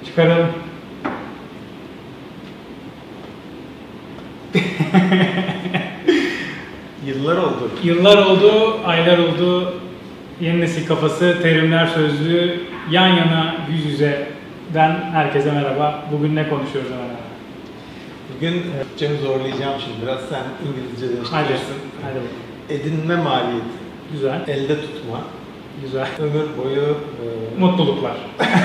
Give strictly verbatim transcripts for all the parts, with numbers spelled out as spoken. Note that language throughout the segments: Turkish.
Çıkaralım. Yıllar oldu. Yıllar oldu, aylar oldu. Yeni Nesil Kafası Terimler Sözlüğü yan yana yüz yüzeden herkese merhaba. Bugün ne konuşuyoruz Ömer abi? Bugün Türkçemi zorlayacağım şimdi biraz. Sen İngilizce Hadi, değiştirirsin. hadi. Edinme maliyeti. Güzel. Elde tutma. Güzel. Ömür boyu... E... Mutluluklar.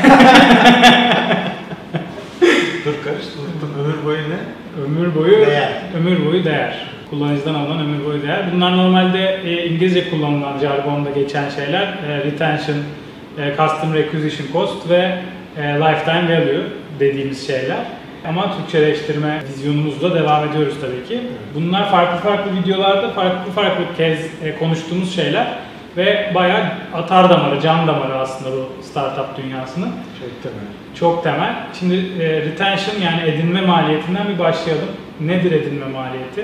Dur karıştırdım. Ömür boyu ne? Ömür boyu değer. Ömür boyu değer. Kullanıcıdan alınan ömür boyu değer. Bunlar normalde e, İngilizce kullanılan jargonda geçen şeyler. E, retention, e, customer acquisition cost ve e, lifetime value dediğimiz şeyler. Ama Türkçeleştirme vizyonumuzla devam ediyoruz tabii ki. Bunlar farklı farklı videolarda farklı farklı kez e, konuştuğumuz şeyler ve bayağı atar damarı, can damarı aslında bu startup dünyasının. Çok temel. Çok temel. Şimdi e, retention yani edinme maliyetinden bir başlayalım. Nedir edinme maliyeti?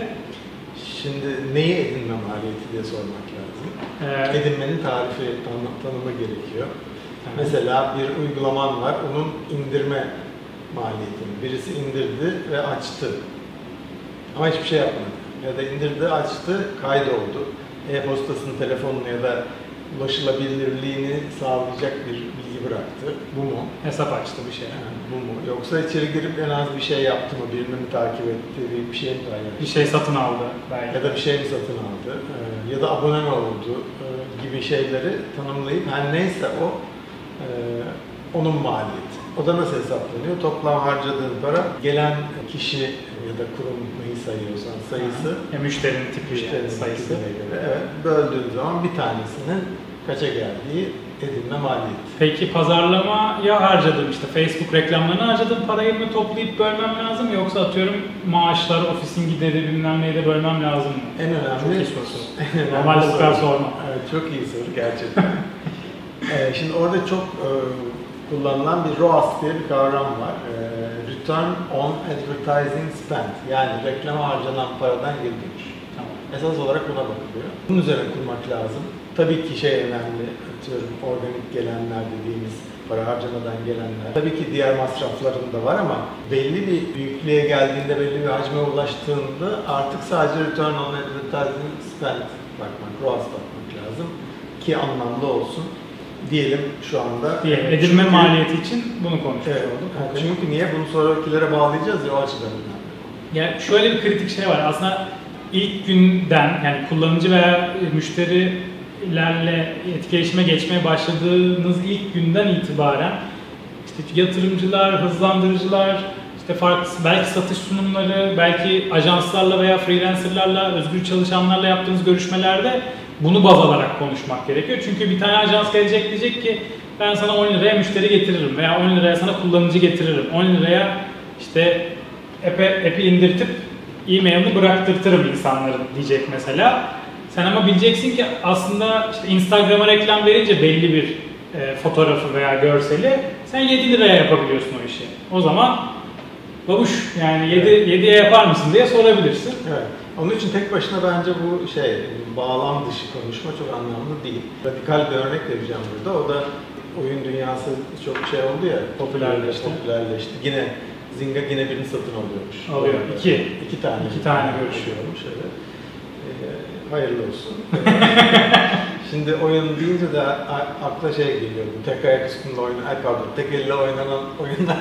Şimdi neyi edinme maliyeti diye sormak lazım. Ee, Edinmenin tarifi, tanı, tanımı gerekiyor. Evet. Mesela bir uygulaman var, onun indirme maliyetini. Birisi indirdi ve açtı. Ama hiçbir şey yapmadı. Ya da indirdi, açtı, kaydoldu. E-postasını, telefonunu ya da ulaşılabilirliğini sağlayacak bir bilgi bıraktı. Bu mu? Hesap açtı bir şey. Yani bu mu? Yoksa içeri girip en az bir şey yaptı mı? Birini mi takip etti? Bir şey mi paylaştı? Bir şey satın aldı belki. Ya da bir şey mi satın aldı? Ee, ya da abone mi oldu? Ee, gibi şeyleri tanımlayıp her neyse o e, onun maliyeti. O da nasıl hesaplanıyor? Toplam harcadığın para, gelen kişi ya da kurum neyi sayıyorsan sayısı, ya müşterinin tipi müşterinin yani sayısı. Göre, evet, böldüğün zaman bir tanesinin kaça geldiği edinme maliyeti. Peki pazarlamaya harcadım işte Facebook reklamlarına harcadım parayı mı toplayıp bölmem lazım yoksa atıyorum maaşlar, ofisin gideri bilmem neyi de bölmem lazım mı? En önemli soru. Normalde bu kadar sorma. Evet, çok iyi soru gerçekten. ee, şimdi orada çok e, kullanılan bir R O A S diye bir kavram var. E, Return on Advertising Spend. Yani reklama harcanan paradan geri dönüş. Tamam. Esas olarak buna bakılıyor. Bunun üzerine kurmak lazım. Tabii ki şey önemli, atıyorum organik gelenler dediğimiz para harcamadan gelenler. Tabii ki diğer masrafların da var ama belli bir büyüklüğe geldiğinde, belli bir hacme ulaştığında artık sadece Return on Advertising Spend bakmak, R O A S bakmak lazım ki anlamlı olsun. Diyelim şu anda. Diyelim, edinme çünkü, maliyeti için bunu konuşuyoruz. Evet, okay. Çünkü niye? Bunu sonrakilere bağlayacağız ya o açıdan önemli. Yani şöyle bir kritik şey var. Aslında ilk günden yani kullanıcı veya müşterilerle etkileşime geçmeye başladığınız ilk günden itibaren işte yatırımcılar, hızlandırıcılar, işte farklı belki satış sunumları, belki ajanslarla veya freelancerlarla, özgür çalışanlarla yaptığınız görüşmelerde bunu baz alarak konuşmak gerekiyor. Çünkü bir tane ajans gelecek diyecek ki ben sana on liraya müşteri getiririm veya on liraya sana kullanıcı getiririm. on liraya işte app'i, app'i indirtip e-mailini bıraktırtırım insanların diyecek mesela. Sen ama bileceksin ki aslında işte Instagram'a reklam verince belli bir e, fotoğrafı veya görseli sen yedi liraya yapabiliyorsun o işi. O zaman babuş yani yediye yapar mısın diye sorabilirsin. Evet. Onun için tek başına bence bu şey bağlam dışı konuşma çok anlamlı değil. Radikal bir örnek vereceğim burada. O da oyun dünyası çok şey oldu ya, popülerleşti. popülerleşti. Yine Zynga yine birini satın alıyormuş. Alıyor. İki. İki tane. İki tane görüşüyormuş. Evet. Ee, hayırlı olsun. Şimdi oyun deyince de akla şey geliyor. Tek ayak üstünde oynanan, ay pardon, tek elle oynanan oyunlar.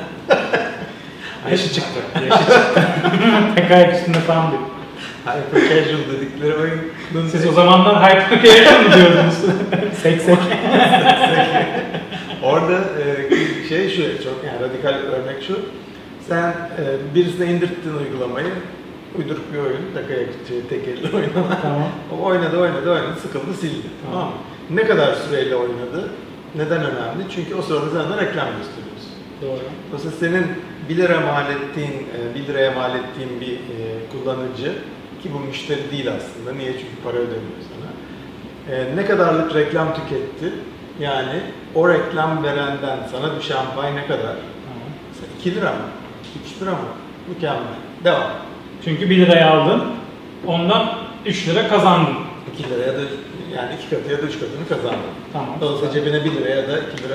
Yaşı çıktı. Yaşı çıktı. Tek ayak üstünde tam bir. Hyper casual dedikleri oyun. Siz o zamanlar hyper casual mı diyordunuz? Sek sek. Orada e, şey şu, çok yani radikal örnek şu. Sen e, birisine indirttin uygulamayı, uyduruk bir oyun, tek ayak üstü, tek elle oynanan. Tamam. O oynadı, oynadı, oynadı, sıkıldı, sildi. Tamam. Tamam mı? Ne kadar süreyle oynadı? Neden önemli? Çünkü o sırada sen de reklam gösteriyorsun. Doğru. Dolayısıyla senin bir lira mal ettiğin, bir liraya mal ettiğin bir e, kullanıcı ki bu müşteri değil aslında. Niye? Çünkü para ödemiyor sana. E, ne kadarlık reklam tüketti? Yani o reklam verenden sana düşen pay ne kadar? Tamam. iki lira mı? üç lira mı? Mükemmel. Devam. Çünkü bir liraya aldın, ondan üç lira kazandın. iki lira ya da yani iki katı ya da üç katını kazandın. Tamam. Dolayısıyla cebine bir lira ya da iki lira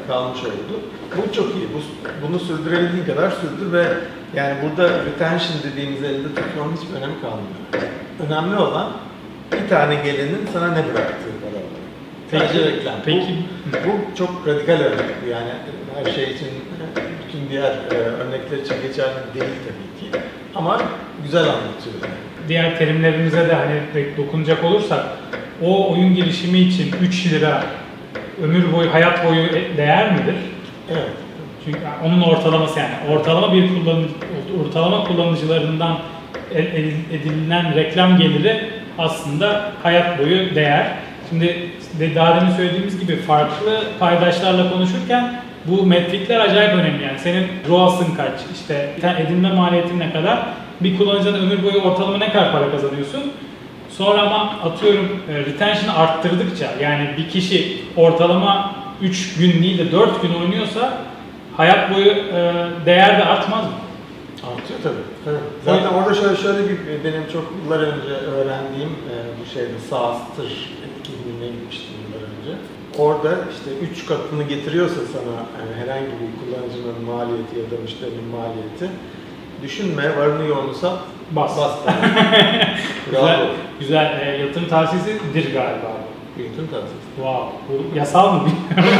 kalmış oldu. Bu çok iyi. Bu, bunu sürdürebildiğin kadar sürdür ve yani burada retention dediğimiz elde tutmanın hiçbir önemi kalmıyor. Önemli olan bir tane gelenin sana ne bıraktığı para olarak. Sadece reklam. Peki. Bu, bu çok radikal örnek. Yani her şey için, bütün diğer e, örnekler için geçerli değil tabii ki. Ama güzel anlatıyor. Diğer terimlerimize de hani dokunacak olursak, o oyun gelişimi için üç lira ömür boyu, hayat boyu değer midir? Evet. Çünkü onun ortalaması, yani ortalama bir kullanıcı, ortalama kullanıcılarından edilen reklam geliri aslında hayat boyu değer. Şimdi daha demin söylediğimiz gibi farklı paydaşlarla konuşurken bu metrikler acayip önemli. Yani senin R O As'ın kaç, işte edinme maliyetin ne kadar, bir kullanıcının ömür boyu ortalama ne kadar para kazanıyorsun. Sonra ama atıyorum retention'ı arttırdıkça, yani bir kişi ortalama üç gün değil de dört gün oynuyorsa hayat boyu değer de artmaz mı? Artıyor tabii. tabii. Zaten o... orada şöyle şöyle bir benim çok yıllar önce öğrendiğim bu şeyde SaaS'tır etkinliğine gitmiştim yıllar önce. Orada işte üç katını getiriyorsa sana yani herhangi bir kullanıcının maliyeti ya da müşterinin maliyeti, düşünme, varını yoğunu sat, bas. bas güzel, güzel e, yatırım tavsiyesidir galiba. Yatırım tavsiyesi. Wow, bu yasal mı bilmiyorum.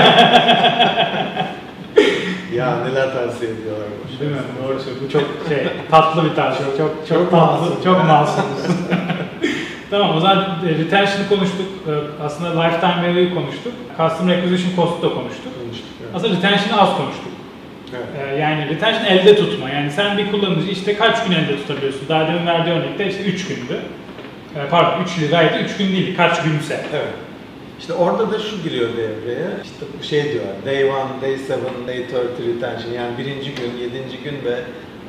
Ya neler tavsiye ediyorlar bu şey. Değil mi? Doğru söylüyorsun. Bu çok şey, tatlı bir tavsiye. Çok çok, çok tatlı, masum. Çok masum. Tamam, o zaman retention'ı konuştuk. Aslında lifetime value'yu konuştuk. Customer acquisition cost'u da konuştuk. konuştuk evet. Aslında retention'ı az konuştuk. Evet. Yani retention elde tutma. Yani sen bir kullanıcı işte kaç gün elde tutabiliyorsun? Daha demin verdiği örnekte işte üç gündü. Pardon, üç liraydı, üç gün değil, kaç günse. Evet. İşte orada da şu giriyor devreye, işte şey diyorlar, day one, day seven, day thirty retention, yani birinci gün, yedinci gün ve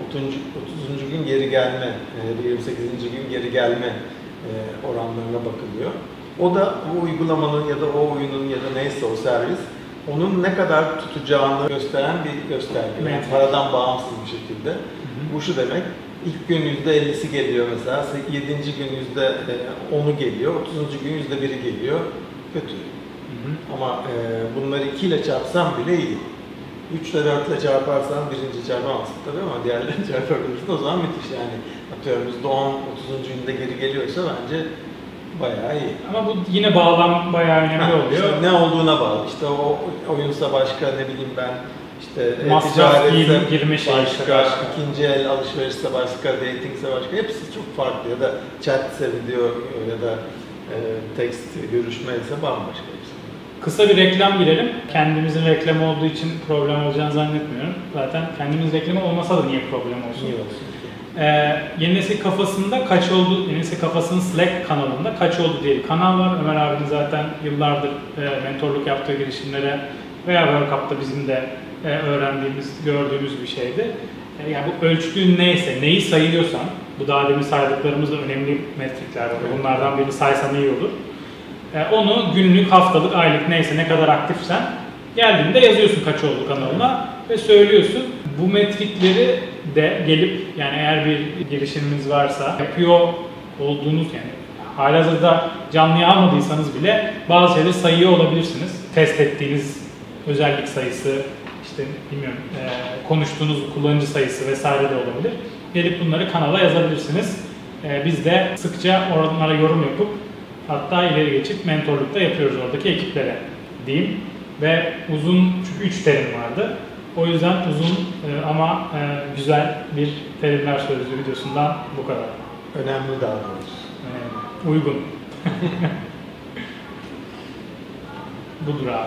otuzuncu gün geri gelme, yirmi sekizinci gün geri gelme oranlarına bakılıyor. O da o uygulamanın ya da o oyunun ya da neyse o servis, onun ne kadar tutacağını gösteren bir gösterge. Yani paradan bağımsız bir şekilde. Hı hı. Bu şu demek, ilk gün yüzde ellisi geliyor mesela, yedinci gün yüzde onu geliyor, otuzuncu gün yüzde biri geliyor. Kötü. Hı hı. Ama e, bunları iki ile çarpsam bile iyi. üç ile dört ile çarparsan birinci çarpamazsın tabii ama diğerlerini çarpabilirsin. O zaman müthiş yani. Atıyorum yüzde on, otuzuncu günde geri geliyorsa bence bayağı iyi. Ama bu yine bağlam bayağı önemli ha, oluyor. İşte ne olduğuna bağlı. İşte o oyunsa başka, ne bileyim ben, işte masraf girme şey başka, başka, ikinci el alışverişse başka, datingse başka. Hepsi çok farklı. Ya da chatse video ya da E, tekst görüşme ise bambaşka bir şey. Kısa bir reklam girelim. Kendimizin reklamı olduğu için problem olacağını zannetmiyorum. Zaten kendimiz reklamı olmasa da niye problem olsun? Niye olsun? Ee, Yeni Nesil Kafası'nda kaç oldu? Yeni Nesil Kafası'nın Slack kanalında kaç oldu diye bir kanal var. Ömer abinin zaten yıllardır e, mentorluk yaptığı girişimlere veya World Cup'ta bizim de e, öğrendiğimiz, gördüğümüz bir şeydi. E, yani bu ölçtüğün neyse, neyi sayıyorsan, bu daha demin saydıklarımız da önemli metrikler var. Bunlardan birini saysan iyi olur. Ee, onu günlük, haftalık, aylık neyse ne kadar aktifsen geldiğinde yazıyorsun kaç oldu kanalına ve söylüyorsun. Bu metrikleri de gelip, yani eğer bir girişimimiz varsa yapıyor olduğunuz, yani halihazırda canlıya almadıysanız bile bazı şeyleri sayıyor olabilirsiniz. Test ettiğiniz özellik sayısı, işte bilmiyorum e, konuştuğunuz kullanıcı sayısı vesaire de olabilir. Gelip bunları kanala yazabilirsiniz. Ee, biz de sıkça onlara yorum yapıp hatta ileri geçip mentorlukta yapıyoruz oradaki ekiplere diyeyim. Ve uzun, çünkü üç terim vardı. O yüzden uzun e, ama e, güzel bir terimler sözlüğü videosundan bu kadar. Önemli daha doğrusu. Önemli. Uygun. Budur abi.